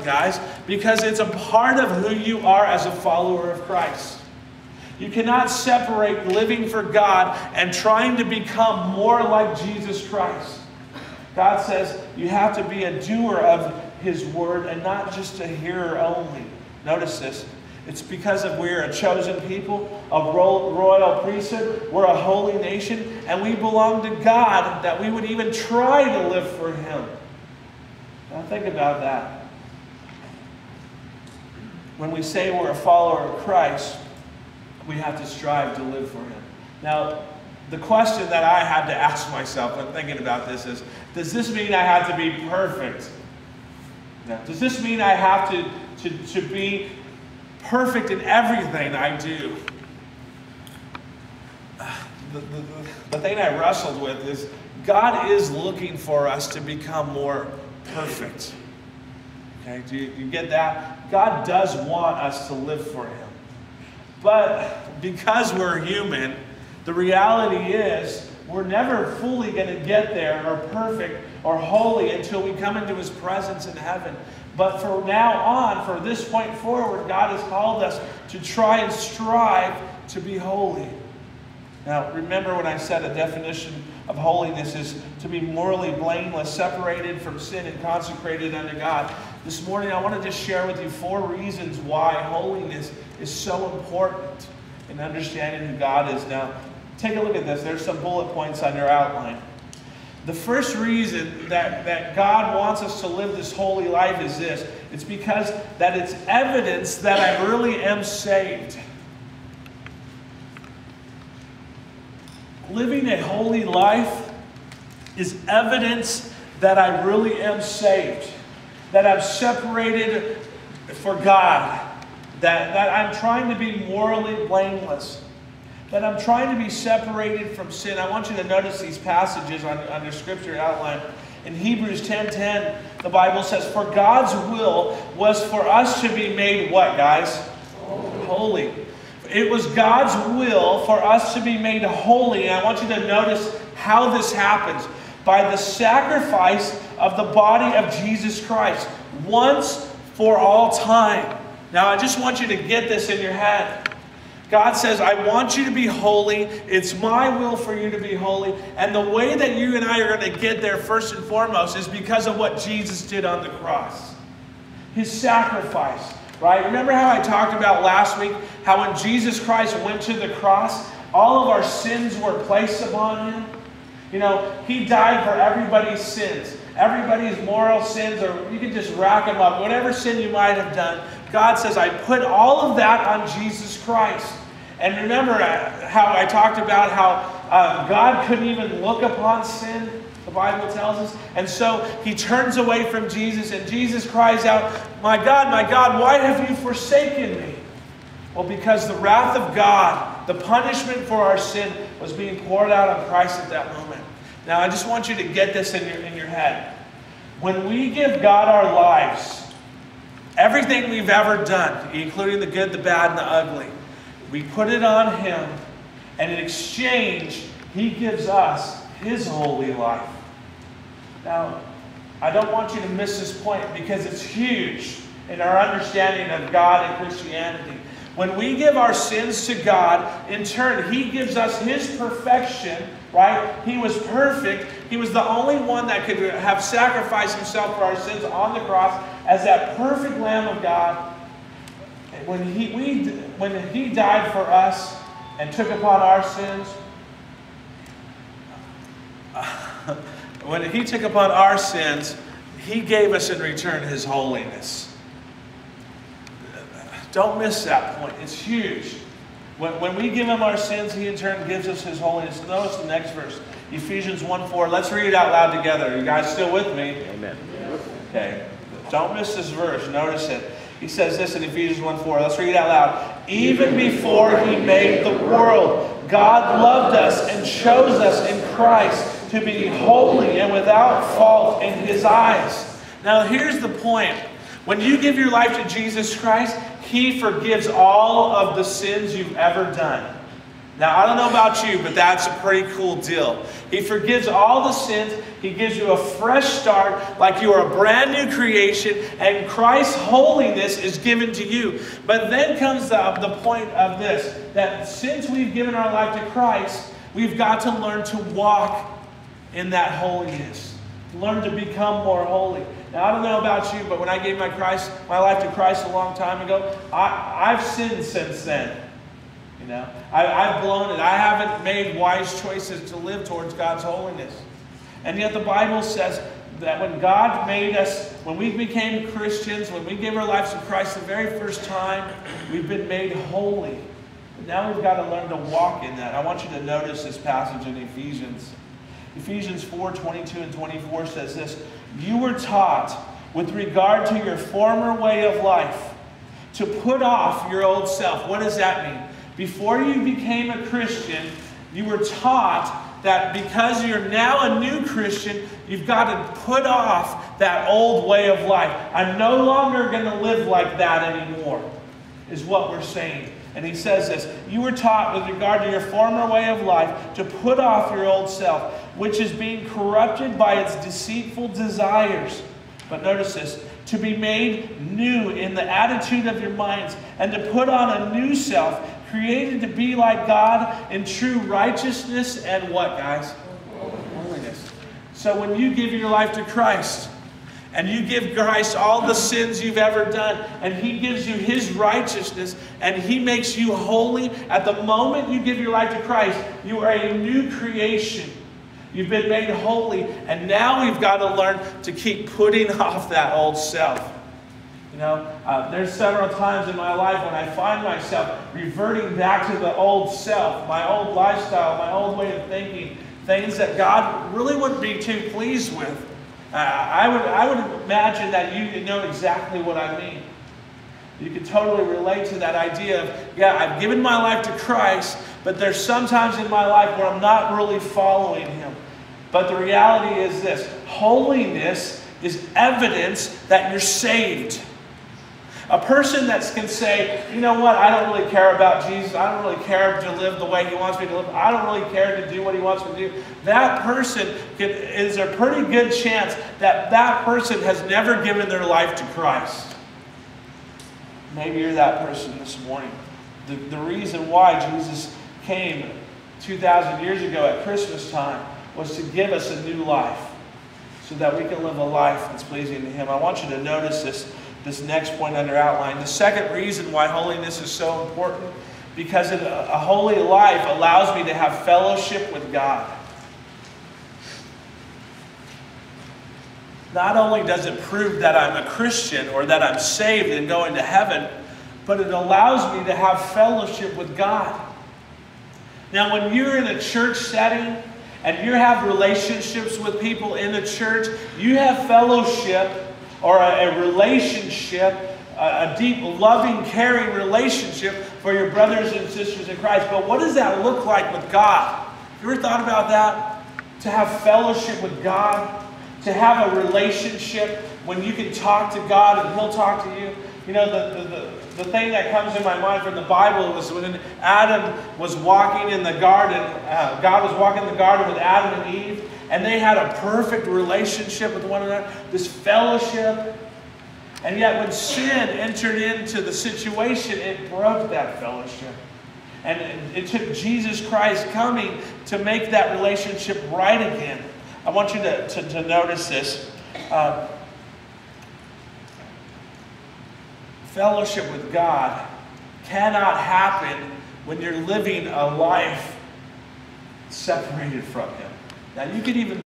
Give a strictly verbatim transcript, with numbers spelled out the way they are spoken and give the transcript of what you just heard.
important, guys, because it's a part of who you are as a follower of Christ. You cannot separate living for God and trying to become more like Jesus Christ. God says you have to be a doer of His word and not just a hearer only. Notice this. It's because of we're a chosen people, a royal priesthood, we're a holy nation, and we belong to God that we would even try to live for Him. Now think about that. When we say we're a follower of Christ, we have to strive to live for Him. Now, the question that I had to ask myself when thinking about this is, does this mean I have to be perfect? No. Does this mean I have to, to, to be perfect in everything I do? The, the, the thing I wrestled with is God is looking for us to become more perfect. Okay, do you, you get that? God does want us to live for Him. But because we're human, the reality is we're never fully going to get there or perfect or holy until we come into His presence in heaven. But from now on, from this point forward, God has called us to try and strive to be holy. Now, remember when I said a definition of holiness is to be morally blameless, separated from sin and consecrated unto God. This morning, I want to just share with you four reasons why holiness is so important in understanding who God is. Now, take a look at this. There's some bullet points on your outline. The first reason that, that God wants us to live this holy life is this. It's because that it's evidence that I really am saved. Living a holy life is evidence that I really am saved. That I'm separated for God. That, that I'm trying to be morally blameless. That I'm trying to be separated from sin. I want you to notice these passages on, on your scripture outline. In Hebrews ten ten, the Bible says, for God's will was for us to be made what, guys? Holy. Holy. It was God's will for us to be made holy. And I want you to notice how this happens. By the sacrifice of the body of Jesus Christ. Once for all time. Now I just want you to get this in your head. God says, I want you to be holy. It's my will for you to be holy. And the way that you and I are going to get there first and foremost is because of what Jesus did on the cross. His sacrifice. Right? Remember how I talked about last week how when Jesus Christ went to the cross, all of our sins were placed upon Him? You know, He died for everybody's sins. Everybody's moral sins, or you can just rack them up. Whatever sin you might have done, God says, I put all of that on Jesus Christ. And remember how I talked about how uh, God couldn't even look upon sin? The Bible tells us. And so He turns away from Jesus, and Jesus cries out, my God, my God, why have you forsaken me? Well, because the wrath of God, the punishment for our sin, was being poured out on Christ at that moment. Now, I just want you to get this in your, in your head. When we give God our lives, everything we've ever done, including the good, the bad, and the ugly, we put it on Him, and in exchange, He gives us His holy life. Now, I don't want you to miss this point because it's huge in our understanding of God and Christianity. When we give our sins to God, in turn, He gives us His perfection, right? He was perfect. He was the only one that could have sacrificed Himself for our sins on the cross as that perfect Lamb of God. When He, we, when He died for us and took upon our sins, when He took upon our sins, He gave us in return His holiness. Don't miss that point. It's huge. When, when we give Him our sins, He in turn gives us His holiness. Notice the next verse. Ephesians one four. Let's read it out loud together. Are you guys still with me? Amen. Okay. Don't miss this verse. Notice it. He says this in Ephesians one four. Let's read it out loud. Even before He made the world, God loved us and chose us in Christ to be holy and without fault in His eyes. Now here's the point. When you give your life to Jesus Christ, He forgives all of the sins you've ever done. Now, I don't know about you, but that's a pretty cool deal. He forgives all the sins. He gives you a fresh start, like you are a brand new creation, and Christ's holiness is given to you. But then comes the, the point of this, that since we've given our life to Christ, we've got to learn to walk in that holiness. Learn to become more holy. Now, I don't know about you, but when I gave my Christ, my life to Christ a long time ago, I, I've sinned since then. You know, I, I've blown it. I haven't made wise choices to live towards God's holiness. And yet the Bible says that when God made us, when we became Christians, when we gave our lives to Christ the very first time, we've been made holy. But now we've got to learn to walk in that. I want you to notice this passage in Ephesians. Ephesians four, twenty-two and twenty-four says this, "You were taught with regard to your former way of life to put off your old self." What does that mean? Before you became a Christian, you were taught that because you're now a new Christian, you've got to put off that old way of life. I'm no longer going to live like that anymore, is what we're saying. And he says this, "You were taught with regard to your former way of life to put off your old self, which is being corrupted by its deceitful desires." But notice this, "to be made new in the attitude of your minds, and to put on a new self, created to be like God in true righteousness," and what, guys? Holiness. So when you give your life to Christ, and you give Christ all the sins you've ever done, and He gives you His righteousness, and He makes you holy, at the moment you give your life to Christ, you are a new creation. You've been made holy, and now we've got to learn to keep putting off that old self. You know, uh, there's several times in my life when I find myself reverting back to the old self, my old lifestyle, my old way of thinking, things that God really wouldn't be too pleased with. Uh, I would, I would imagine that you know exactly what I mean. You can totally relate to that idea of, yeah, I've given my life to Christ, but there's sometimes in my life where I'm not really following Him. But the reality is this, holiness is evidence that you're saved. A person that can say, you know what, I don't really care about Jesus. I don't really care to live the way He wants me to live. I don't really care to do what He wants me to do. That person can, is a pretty good chance that that person has never given their life to Christ. Maybe you're that person this morning. The, the reason why Jesus came two thousand years ago at Christmas time was to give us a new life so that we can live a life that's pleasing to Him. I want you to notice this. This next point under outline. The second reason why holiness is so important, because it, a holy life allows me to have fellowship with God. Not only does it prove that I'm a Christian or that I'm saved and going to heaven, but it allows me to have fellowship with God. Now, when you're in a church setting and you have relationships with people in the church, you have fellowship or a, a relationship, a, a deep, loving, caring relationship for your brothers and sisters in Christ. But what does that look like with God? You ever thought about that? To have fellowship with God, to have a relationship when you can talk to God and He'll talk to you. You know, the, the, the, the thing that comes in my mind from the Bible was when Adam was walking in the garden, uh, God was walking in the garden with Adam and Eve, and they had a perfect relationship with one another, this fellowship. And yet when sin entered into the situation, it broke that fellowship. And it, it took Jesus Christ coming to make that relationship right again. I want you to, to, to notice this. Uh, fellowship with God cannot happen when you're living a life separated from Him. Now, you could even